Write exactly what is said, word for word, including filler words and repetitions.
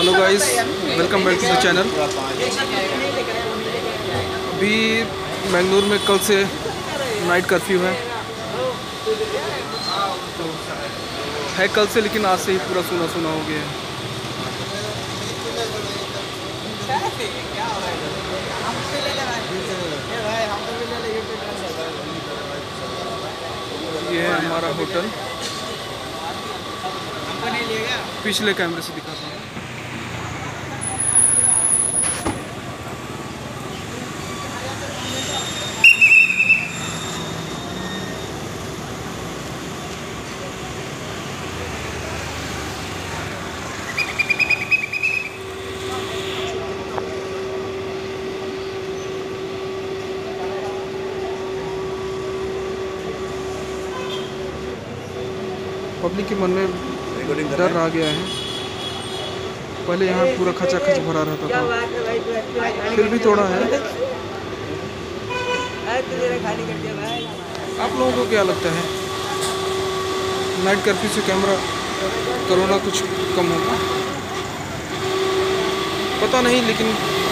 Hello guys, welcome back to the channel. अभी बेंगलुरु में कल से नाइट कर्फ्यू है तो है कल से, लेकिन आज से ही पूरा सुना सुना हो गया है। ये है हमारा होटल, पिछले कैमरे से दिखाता हूँ। पब्लिक के मन में डर आ गया है। पहले यहाँ पूरा खचाखच भरा रहता था, फिर भी थोड़ा है। आप लोगों को क्या लगता है, नाइट कर्फ्यू से कैमरा कोरोना कुछ कम होगा? पता नहीं, लेकिन